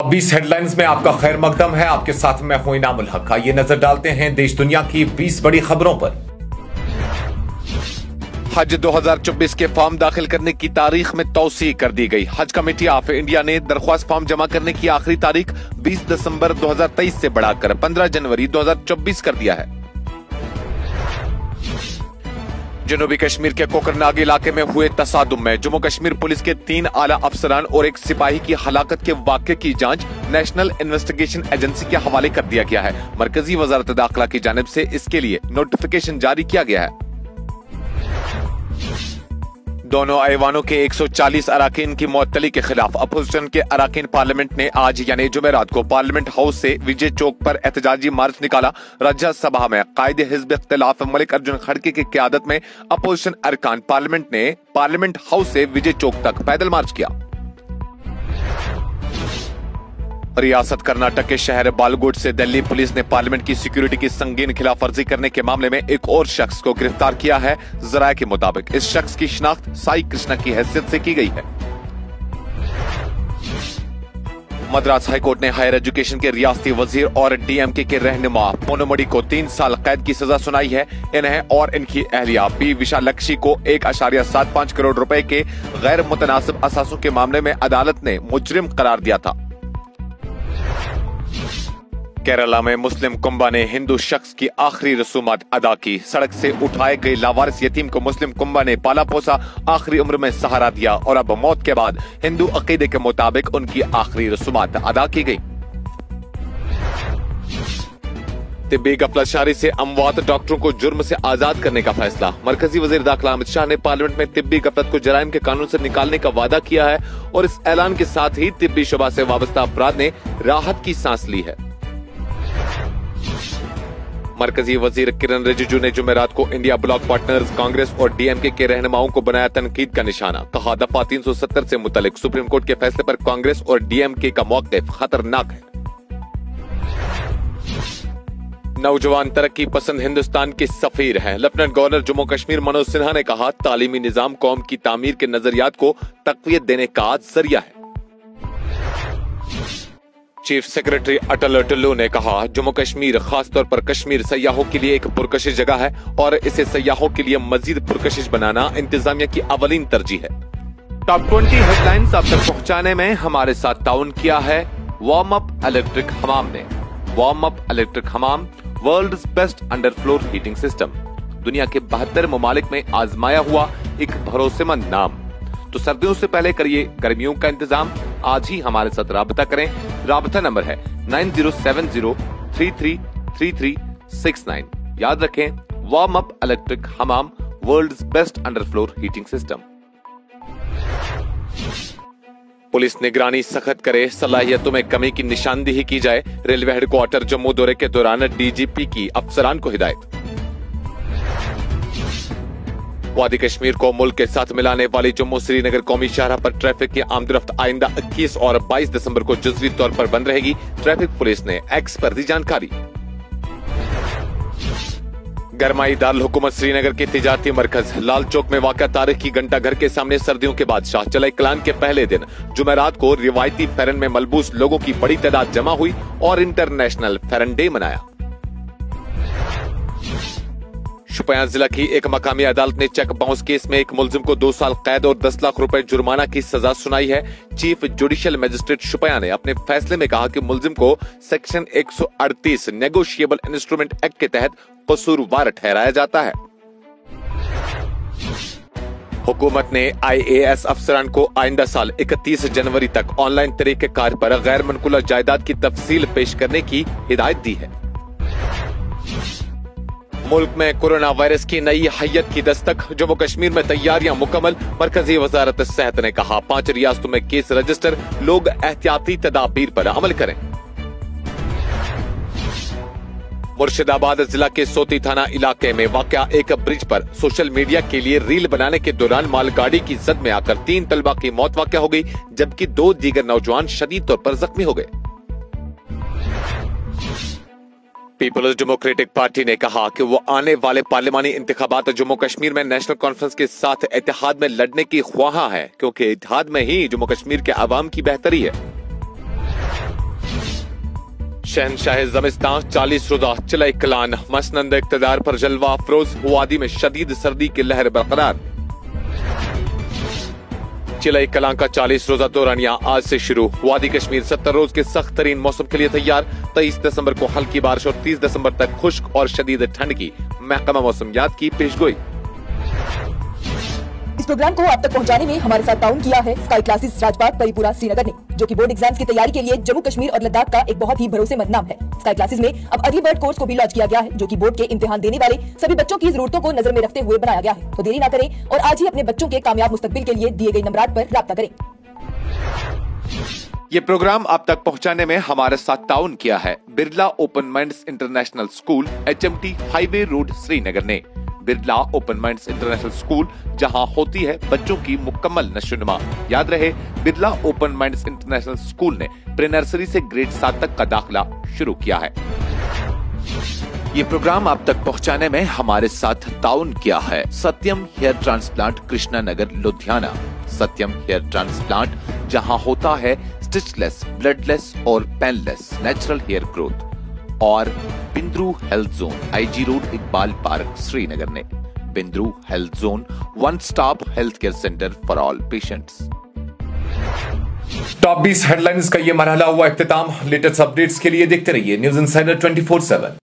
Top 20 headlines में आपका खैर मकदम है। आपके साथ मैं हूं इनामुल हक। ये नजर डालते हैं देश दुनिया की 20 बड़ी खबरों पर। हज 2024 के फॉर्म दाखिल करने की तारीख में तौसी कर दी गई। हज कमेटी ऑफ इंडिया ने दरख्वास्त फॉर्म जमा करने की आखिरी तारीख 20 दिसंबर 2023 से बढ़ाकर 15 जनवरी 2024 कर दिया है। जनूबी कश्मीर के कोकरनाग इलाके में हुए तसादुम में जम्मू कश्मीर पुलिस के 3 आला अफसरान और एक सिपाही की हलाकत के वाक़े की जांच नेशनल इन्वेस्टिगेशन एजेंसी के हवाले कर दिया गया है। मरकजी वजारत दाखिला की जानिब से इसके लिए नोटिफिकेशन जारी किया गया है। दोनों ऐवानों के 140 अराकीन की मुअत्तली के खिलाफ अपोजिशन के अराकीन पार्लियामेंट ने आज यानी जुमेरात को पार्लियामेंट हाउस से विजय चौक पर एहतजाजी मार्च निकाला। राज्यसभा में कायदे हिज़्ब इख्तिलाफ मलिक अर्जुन खड़गे की क़यादत में अपोजिशन अरकान पार्लियामेंट ने पार्लियामेंट हाउस से विजय चौक तक पैदल मार्च किया। रियासत कर्नाटक के शहर बालगोट से दिल्ली पुलिस ने पार्लियामेंट की सिक्योरिटी की संगीन खिलाफ वर्जी करने के मामले में एक और शख्स को गिरफ्तार किया है। जराये के मुताबिक इस शख्स की शिनाख्त साई कृष्णा की हैसियत से की गई है। मद्रास हाईकोर्ट ने हायर एजुकेशन के रियासती वजीर और डीएमके के रहनुमा पोनुमड़ी को 3 साल कैद की सजा सुनाई है। इन्हें और इनकी अहलिया पी विशालक्षी को 1.75 करोड़ रुपए के गैर मुतनासिब असासों के मामले में अदालत ने मुजरिम करार दिया था। केरला में मुस्लिम कुंबा ने हिंदू शख्स की आखिरी रसूमात अदा की। सड़क से उठाए गए लावारिस यतीम को मुस्लिम कुंबा ने पाला पोसा, आखिरी उम्र में सहारा दिया और अब मौत के बाद हिंदू अकीदे के मुताबिक उनकी आखिरी रसूमात अदा की गई। तिब्बी गफलतशारी से अमवात डॉक्टरों को जुर्म से आजाद करने का फैसला। मरकजी वजीर दाखिला अमित शाह ने पार्लियामेंट में तिब्बी गफलत को जराइम के कानून से निकालने का वादा किया है और इस ऐलान के साथ ही तिब्बी शुबा से वाबस्ता अफराद ने राहत की सांस ली है। मरकजी वजीर किरण रिजिजू ने जुमेरात को इंडिया ब्लॉक पार्टनर्स कांग्रेस और डीएमके के रहनुमाओं को बनाया तनकीद का निशाना। कहा, दफा 370 से मुतल्लिक सुप्रीम कोर्ट के फैसले पर कांग्रेस और डीएमके का मौक़िफ़ खतरनाक है। नौजवान तरक्की पसंद हिंदुस्तान के सफीर हैं। लेफ्टिनेंट गवर्नर जम्मू कश्मीर मनोज सिन्हा ने कहा, तालीमी निजाम कौम की तामीर के नजरियात को तक़वियत देने का जरिया है। चीफ सेक्रेटरी अटल टुल्लू ने कहा, जम्मू कश्मीर खासतौर पर कश्मीर सयाहों के लिए एक पुरकशिश जगह है और इसे सयाहों के लिए मजीद पुरकशिश बनाना इंतजामिया की अवलीन तरजीह है। टॉप 20 हेडलाइंस आप तक पहुंचाने में हमारे साथ ताउन किया है वार्म अप इलेक्ट्रिक हमाम ने। वार्म अप इलेक्ट्रिक हमाम world's best under floor heating system, दुनिया के 72 ममालिक में आजमाया हुआ एक भरोसेमंद नाम। तो सर्दियों से पहले करिए गर्मियों का इंतजाम। आज ही हमारे साथ राबता करें। राबता नंबर है 9070333369। याद रखें, वार्म अप इलेक्ट्रिक हमाम world's best under floor heating system. Police निगरानी सख्त करे, सलाहियतों में कमी की निशानदेही की जाए। रेलवे हेडक्वार्टर जम्मू दौरे के दौरान डीजीपी की अफसरान को हिदायत। वादी कश्मीर को मुल्क के साथ मिलाने वाली जम्मू श्रीनगर कौमी शाहराह पर ट्रैफिक की आमदरफ्त आइंदा 21 और 22 दिसंबर को जुज़वी तौर पर बंद रहेगी। ट्रैफिक पुलिस ने एक्स पर दी जानकारी। गरमाई दारुल हुकूमत श्रीनगर के तिजारती मरकज लाल चौक में वाक़ा तारीखी घंटा घर के सामने सर्दियों के बाद शाह चलाई कलान के पहले दिन जुमेरात को रिवायती फेरन में मलबूस लोगों की बड़ी तादाद जमा हुई और इंटरनेशनल फेरन डे मनाया। शुपियां जिला की एक मकामी अदालत ने चेक बाउंस केस में एक मुलजिम को 2 साल कैद और 10 लाख रुपए जुर्माना की सजा सुनाई है। चीफ जुडिशियल मजिस्ट्रेट शुपियां ने अपने फैसले में कहा कि मुलजिम को सेक्शन 138 नेगोशिएबल इंस्ट्रूमेंट एक्ट के तहत कसूरवार ठहराया जाता है। हुकूमत ने IAS अफसरान को आइंदा साल 31 जनवरी तक ऑनलाइन तरीक़ेकार पर गैर मनकुला जायदाद की तफसील पेश करने की हिदायत दी है। मुल्क में कोरोना वायरस की नई हैयत की दस्तक, जम्मू कश्मीर में तैयारियां मुकम्मल। मरकजी वजारत सेहत ने कहा, 5 रियासतों में केस रजिस्टर, लोग एहतियाती तदाबीर पर अमल करें। मुर्शिदाबाद जिला के सोती थाना इलाके में वाक़या एक ब्रिज पर सोशल मीडिया के लिए रील बनाने के दौरान मालगाड़ी की जद में आकर 3 तलबा की मौत वाक़या हो गई, जबकि 2 दीगर नौजवान शदीद तौर पर जख्मी हो गए। पीपल्स डेमोक्रेटिक पार्टी ने कहा कि वो आने वाले पार्लिमानी इंतखाबात जम्मू कश्मीर में नेशनल कॉन्फ्रेंस के साथ इत्तेहाद में लड़ने की ख्वाहा है, क्योंकि इत्तेहाद में ही जम्मू कश्मीर के अवाम की बेहतरी है। शहनशाह ज़मिस्तान 40 रोजा चिलई कलान मसनंद इक़्तिदार पर जलवा अफरोज, वादी में शदीद सर्दी की लहर बरकरार। चिलई कलां का 40 रोजा दौरानिया आज से शुरू। वादी कश्मीर 70 रोज के सख्त तरीन मौसम के लिए तैयार। 23 दिसंबर को हल्की बारिश और 30 दिसंबर तक खुश्क और शदीद ठंड की महकमा मौसमियात की पेशगोई। इस प्रोग्राम को आप तक पहुंचाने में हमारे साथ ताउन किया है स्काई क्लासेस राजपाट परिपूरा श्रीनगर ने, जो कि बोर्ड एग्जाम्स की तैयारी के लिए जम्मू कश्मीर और लद्दाख का एक बहुत ही भरोसेमंद नाम है। स्काई क्लासेस में अब अर्ली बर्ड कोर्स को भी लॉन्च किया गया है, जो कि बोर्ड के इम्तिहान देने वाले सभी बच्चों की जरूरतों को नजर में रखते हुए बनाया गया है। तो देरी न करें और आज ही अपने बच्चों के कामयाब मुस्तकबिल के लिए दिए गए नंबरात पर राब्ता करें। ये प्रोग्राम आप तक पहुंचाने में हमारे साथ ताउन किया है Birla open minds international school, HMT highway road Srinagar ने। Birla open minds international school, जहां होती है बच्चों की मुकम्मल नशोनुमा। याद रहे, Birla open minds international school ने प्री नर्सरी से ग्रेड 7 तक का दाखिला शुरू किया है। ये प्रोग्राम आप तक पहुंचाने में हमारे साथ ताउन किया है Satyam hair transplant, Krishna Nagar, Ludhiana. Satyam hair transplant, जहां होता है स्टिचलेस, ब्लडलेस और पेनलेस नेचुरल हेयर ग्रोथ। और Bindroo health zone, IG road, Iqbal park, Srinagar ने। Bindroo health zone, one stop health care centre for all patients. Top 20 headlines का ये मरहला हुआ इख्तिताम। लेटेस्ट अपडेट्स के लिए देखते रहिए न्यूज़ इनसाइडर 24/7।